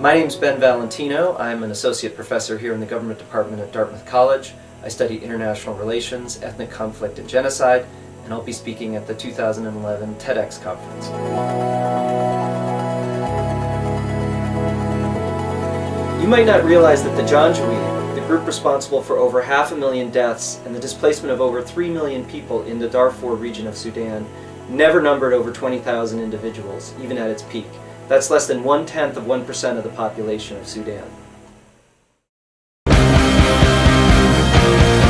My name's Ben Valentino. I'm an associate professor here in the government department at Dartmouth College. I study international relations, ethnic conflict, and genocide, and I'll be speaking at the 2011 TEDx conference. You might not realize that the Janjaweed, the group responsible for over 500,000 deaths and the displacement of over 3 million people in the Darfur region of Sudan, never numbered over 20,000 individuals, even at its peak. That's less than 0.1% of the population of Sudan.